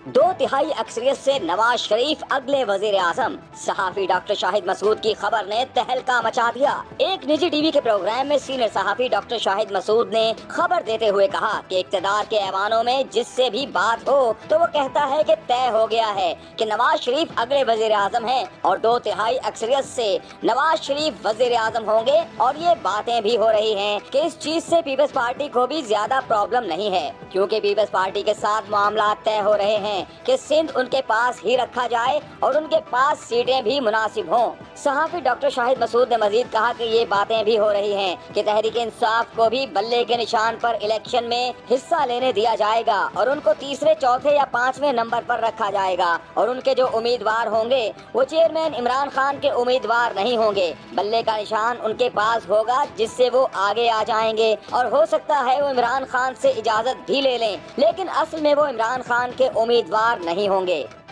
2/3 अक्सरियत से नवाज शरीफ अगले वजीर आजम। सहाफी डॉक्टर शाहिद मसूद की खबर ने तहलका मचा दिया। एक निजी टीवी के प्रोग्राम में सीनियर सहाफी डॉक्टर शाहिद मसूद ने खबर देते हुए कहा कि इक्तदार के ऐवानों में जिससे भी बात हो तो वो कहता है कि तय हो गया है कि नवाज शरीफ अगले वजीर आजम है और 2/3 अक्सरियत से नवाज शरीफ वजीर आजम होंगे। और ये बातें भी हो रही हैं कि इस चीज से पीपल्स पार्टी को भी ज्यादा प्रॉब्लम नहीं है, क्योंकि पीपल्स पार्टी के साथ मामला तय हो रहे हैं कि सिंध उनके पास ही रखा जाए और उनके पास सीटें भी मुनासिब हों। सहाफी डॉक्टर शाहिद मसूद ने मजीद कहा कि ये बातें भी हो रही हैं कि तहरीक इंसाफ को भी बल्ले के निशान पर इलेक्शन में हिस्सा लेने दिया जाएगा और उनको तीसरे, चौथे या 5वें नंबर पर रखा जाएगा और उनके जो उम्मीदवार होंगे वो चेयरमैन इमरान खान के उम्मीदवार नहीं होंगे। बल्ले का निशान उनके पास होगा जिससे वो आगे आ जाएंगे और हो सकता है वो इमरान खान से इजाजत भी ले लें, लेकिन असल में वो इमरान खान के उम्मीदवार नहीं होंगे।